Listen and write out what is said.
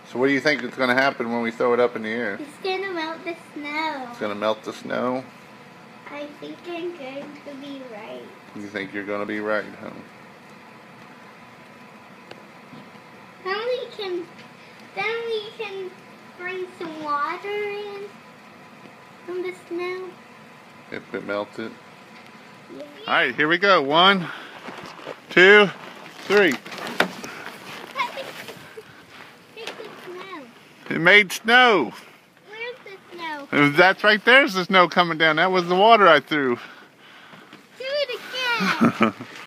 So what do you think is going to happen when we throw it up in the air? It's going to melt the snow. It's going to melt the snow? I think I'm going to be right. You think you're going to be right, huh? Then we can bring some water in from the snow. If it melted. Yeah. Alright, here we go. 1, 2, 3. It made snow. Where's the snow? That's right there's the snow coming down. That was the water I threw. Do it again.